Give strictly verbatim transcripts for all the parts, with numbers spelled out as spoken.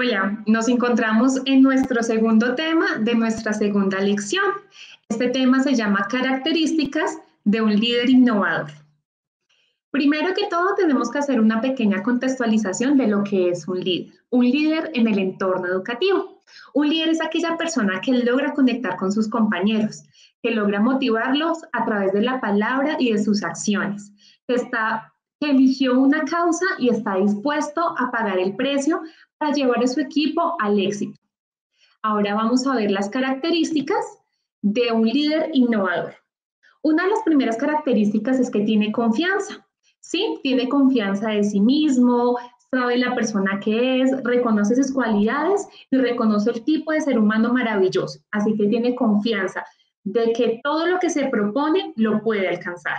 Hola, nos encontramos en nuestro segundo tema de nuestra segunda lección. Este tema se llama Características de un líder innovador. Primero que todo, tenemos que hacer una pequeña contextualización de lo que es un líder. Un líder en el entorno educativo. Un líder es aquella persona que logra conectar con sus compañeros, que logra motivarlos a través de la palabra y de sus acciones, que, está, que eligió una causa y está dispuesto a pagar el precio para llevar a su equipo al éxito. Ahora vamos a ver las características de un líder innovador. Una de las primeras características es que tiene confianza, ¿sí? Tiene confianza de sí mismo, sabe la persona que es, reconoce sus cualidades y reconoce el tipo de ser humano maravilloso. Así que tiene confianza de que todo lo que se propone lo puede alcanzar.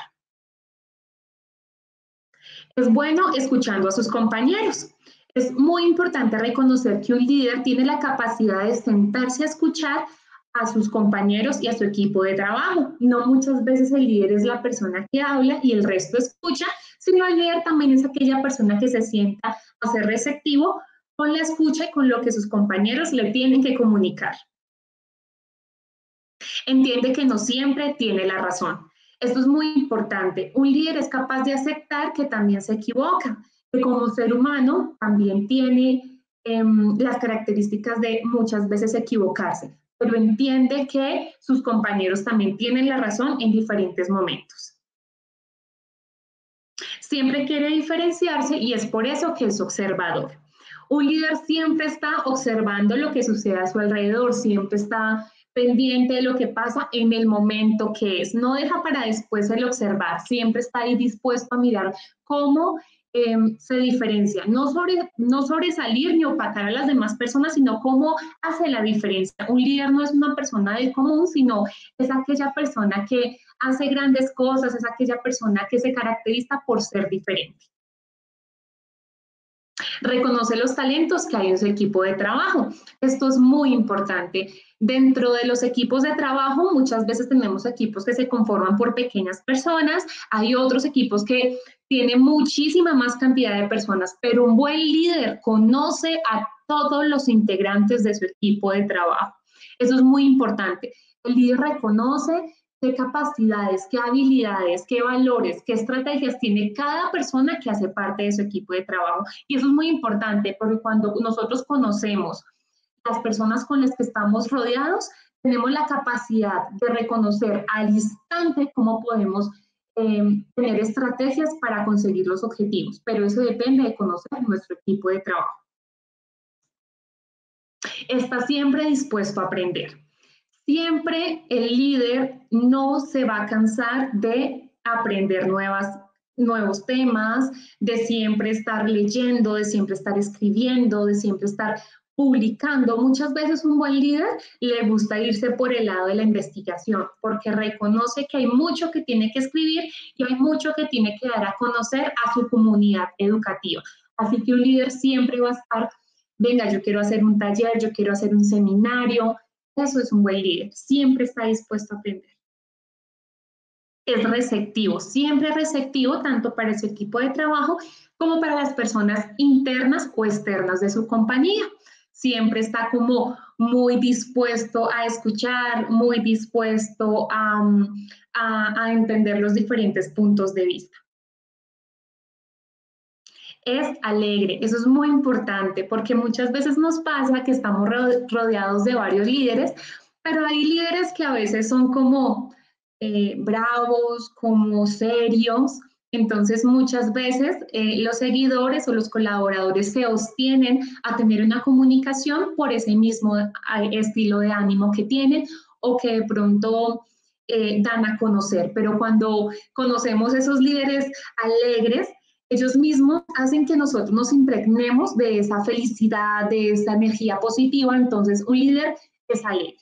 Es bueno escuchando a sus compañeros. Es muy importante reconocer que un líder tiene la capacidad de sentarse a escuchar a sus compañeros y a su equipo de trabajo. No muchas veces el líder es la persona que habla y el resto escucha, sino el líder también es aquella persona que se sienta a ser receptivo con la escucha y con lo que sus compañeros le tienen que comunicar. Entiende que no siempre tiene la razón. Esto es muy importante. Un líder es capaz de aceptar que también se equivoca, que como ser humano también tiene eh, las características de muchas veces equivocarse, pero entiende que sus compañeros también tienen la razón en diferentes momentos. Siempre quiere diferenciarse y es por eso que es observador. Un líder siempre está observando lo que sucede a su alrededor, siempre está pendiente de lo que pasa en el momento que es. No deja para después el observar, siempre está ahí dispuesto a mirar cómo eh, se diferencia. No, sobre, no sobresalir ni opacar a las demás personas, sino cómo hace la diferencia. Un líder no es una persona del común, sino es aquella persona que hace grandes cosas, es aquella persona que se caracteriza por ser diferente. Reconoce los talentos que hay en su equipo de trabajo. Esto es muy importante. Dentro de los equipos de trabajo, muchas veces tenemos equipos que se conforman por pequeñas personas, hay otros equipos que tienen muchísima más cantidad de personas, pero un buen líder conoce a todos los integrantes de su equipo de trabajo. Eso es muy importante. El líder reconoce qué capacidades, qué habilidades, qué valores, qué estrategias tiene cada persona que hace parte de su equipo de trabajo. Y eso es muy importante porque cuando nosotros conocemos las personas con las que estamos rodeados, tenemos la capacidad de reconocer al instante cómo podemos eh, tener estrategias para conseguir los objetivos, pero eso depende de conocer nuestro equipo de trabajo. Está siempre dispuesto a aprender. Siempre el líder no se va a cansar de aprender nuevas, nuevos temas, de siempre estar leyendo, de siempre estar escribiendo, de siempre estar publicando. Muchas veces un buen líder le gusta irse por el lado de la investigación, porque reconoce que hay mucho que tiene que escribir y hay mucho que tiene que dar a conocer a su comunidad educativa. Así que un líder siempre va a estar, venga, yo quiero hacer un taller, yo quiero hacer un seminario. Eso es un buen líder, siempre está dispuesto a aprender. Es receptivo, siempre receptivo tanto para su equipo de trabajo como para las personas internas o externas de su compañía. Siempre está como muy dispuesto a escuchar, muy dispuesto a, a, a entender los diferentes puntos de vista. Es alegre, eso es muy importante porque muchas veces nos pasa que estamos rodeados de varios líderes, pero hay líderes que a veces son como eh, bravos, como serios, entonces muchas veces eh, los seguidores o los colaboradores se obstienen a tener una comunicación por ese mismo estilo de ánimo que tienen o que de pronto eh, dan a conocer, pero cuando conocemos esos líderes alegres, ellos mismos hacen que nosotros nos impregnemos de esa felicidad, de esa energía positiva, entonces un líder es alegre.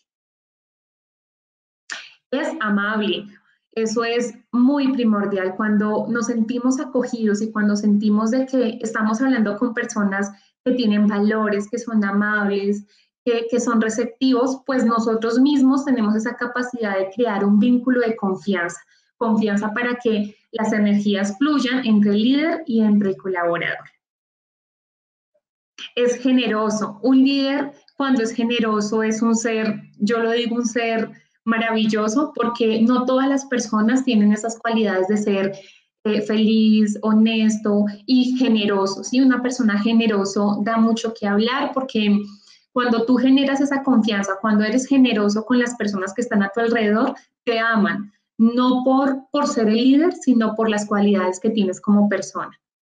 Es amable, eso es muy primordial cuando nos sentimos acogidos y cuando sentimos de que estamos hablando con personas que tienen valores, que son amables, que, que son receptivos, pues nosotros mismos tenemos esa capacidad de crear un vínculo de confianza, confianza para que las energías fluyan entre el líder y entre el colaborador. Es generoso. Un líder, cuando es generoso, es un ser, yo lo digo, un ser maravilloso, porque no todas las personas tienen esas cualidades de ser eh, feliz, honesto y generoso. ¿Sí? Una persona generoso da mucho que hablar porque cuando tú generas esa confianza, cuando eres generoso con las personas que están a tu alrededor, te aman, no por, por ser el líder, sino por las cualidades que tienes como persona.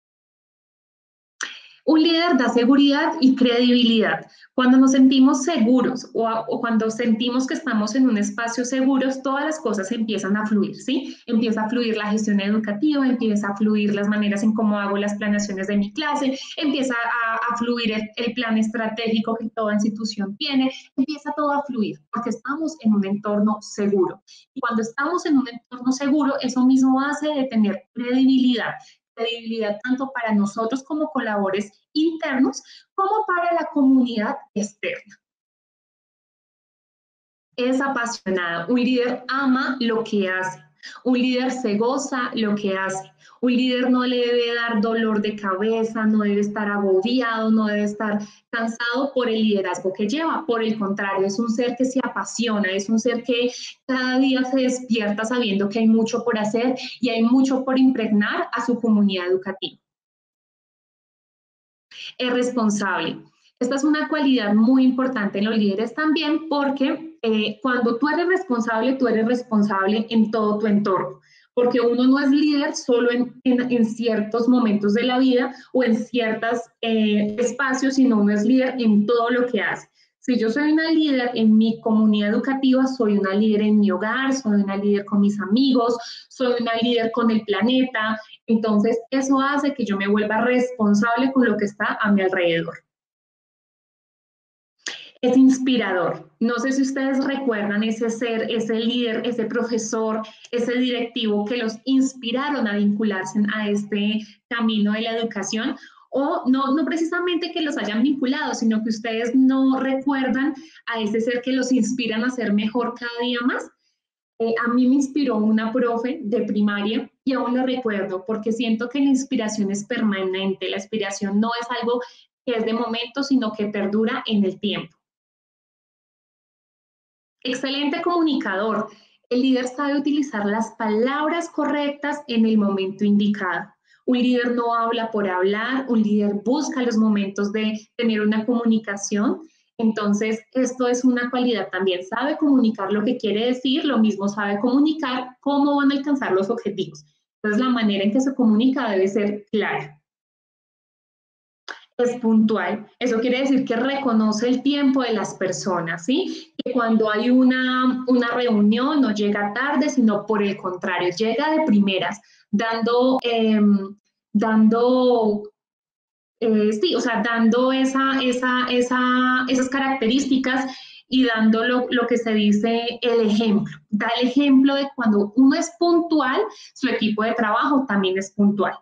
Un líder da seguridad y credibilidad. Cuando nos sentimos seguros o, a, o, cuando sentimos que estamos en un espacio seguro, todas las cosas empiezan a fluir, ¿sí? Empieza a fluir la gestión educativa, empieza a fluir las maneras en cómo hago las planeaciones de mi clase, empieza a, a fluir el, el plan estratégico que toda institución tiene, empieza todo a fluir porque estamos en un entorno seguro. Y cuando estamos en un entorno seguro, eso mismo hace de tener credibilidad. credibilidad tanto para nosotros como colaboradores internos como para la comunidad externa. Es apasionado. Un líder ama lo que hace. Un líder se goza lo que hace. Un líder no le debe dar dolor de cabeza, no debe estar agobiado, no debe estar cansado por el liderazgo que lleva. Por el contrario, es un ser que se apasiona, es un ser que cada día se despierta sabiendo que hay mucho por hacer y hay mucho por impregnar a su comunidad educativa. Es responsable. Esta es una cualidad muy importante en los líderes también porque eh, cuando tú eres responsable, tú eres responsable en todo tu entorno, porque uno no es líder solo en, en, en ciertos momentos de la vida o en ciertos eh, espacios, sino uno es líder en todo lo que hace. Si yo soy una líder en mi comunidad educativa, soy una líder en mi hogar, soy una líder con mis amigos, soy una líder con el planeta. Entonces, eso hace que yo me vuelva responsable con lo que está a mi alrededor. Es inspirador. No sé si ustedes recuerdan ese ser, ese líder, ese profesor, ese directivo que los inspiraron a vincularse a este camino de la educación. O no, no precisamente que los hayan vinculado, sino que ustedes no recuerdan a ese ser que los inspiran a ser mejor cada día más. Eh, a mí me inspiró una profe de primaria y aún la recuerdo porque siento que la inspiración es permanente. La inspiración no es algo que es de momento, sino que perdura en el tiempo. Excelente comunicador. El líder sabe utilizar las palabras correctas en el momento indicado. Un líder no habla por hablar, un líder busca los momentos de tener una comunicación. Entonces, esto es una cualidad también. Sabe comunicar lo que quiere decir, lo mismo sabe comunicar cómo van a alcanzar los objetivos. Entonces, la manera en que se comunica debe ser clara. Es puntual. Eso quiere decir que reconoce el tiempo de las personas, ¿sí? Que cuando hay una, una reunión no llega tarde, sino por el contrario, llega de primeras, dando, eh, dando eh, sí, o sea, dando esa, esa, esa, esas características y dando lo, lo que se dice el ejemplo. Da el ejemplo de cuando uno es puntual, su equipo de trabajo también es puntual.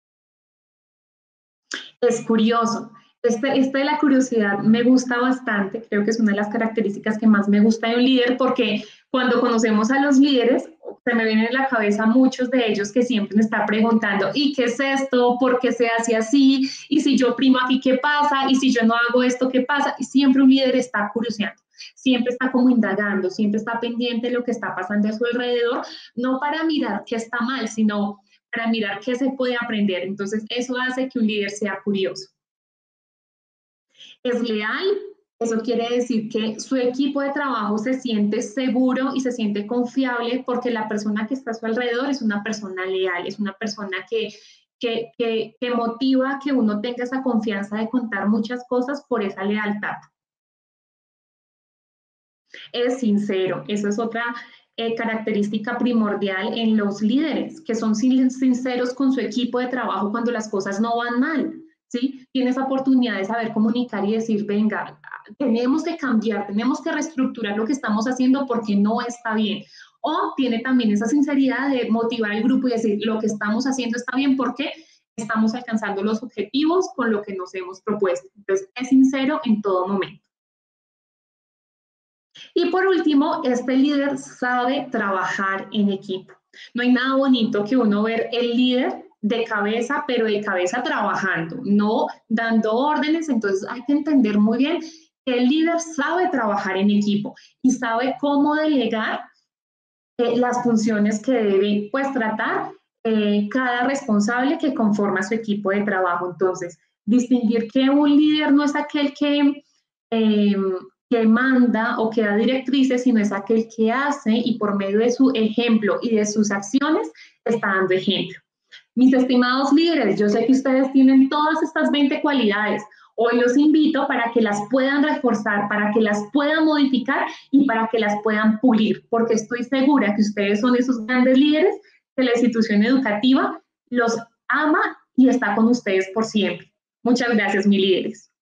Es curioso. Este, este de la curiosidad me gusta bastante, creo que es una de las características que más me gusta de un líder, porque cuando conocemos a los líderes, se me vienen en la cabeza muchos de ellos que siempre me están preguntando, ¿y qué es esto? ¿Por qué se hace así? ¿Y si yo primo aquí, qué pasa? ¿Y si yo no hago esto, qué pasa? Y siempre un líder está curioseando, siempre está como indagando, siempre está pendiente de lo que está pasando a su alrededor, no para mirar qué está mal, sino para mirar qué se puede aprender. Entonces, eso hace que un líder sea curioso. Es leal, eso quiere decir que su equipo de trabajo se siente seguro y se siente confiable porque la persona que está a su alrededor es una persona leal, es una persona que, que, que, que motiva que uno tenga esa confianza de contar muchas cosas por esa lealtad. Es sincero, eso es otra eh, característica primordial en los líderes, que son sinceros con su equipo de trabajo cuando las cosas no van mal, ¿sí? Tiene esa oportunidad de saber comunicar y decir, venga, tenemos que cambiar, tenemos que reestructurar lo que estamos haciendo porque no está bien. O tiene también esa sinceridad de motivar al grupo y decir, lo que estamos haciendo está bien porque estamos alcanzando los objetivos con lo que nos hemos propuesto. Entonces, es sincero en todo momento. Y por último, este líder sabe trabajar en equipo. No hay nada bonito que uno ver el líder de cabeza, pero de cabeza trabajando, no dando órdenes. Entonces hay que entender muy bien que el líder sabe trabajar en equipo y sabe cómo delegar eh, las funciones que debe pues tratar eh, cada responsable que conforma su equipo de trabajo. Entonces, distinguir que un líder no es aquel que, eh, que manda o que da directrices, sino es aquel que hace y por medio de su ejemplo y de sus acciones está dando ejemplo. Mis estimados líderes, yo sé que ustedes tienen todas estas veinte cualidades. Hoy los invito para que las puedan reforzar, para que las puedan modificar y para que las puedan pulir, porque estoy segura que ustedes son esos grandes líderes que la institución educativa los ama y está con ustedes por siempre. Muchas gracias, mis líderes.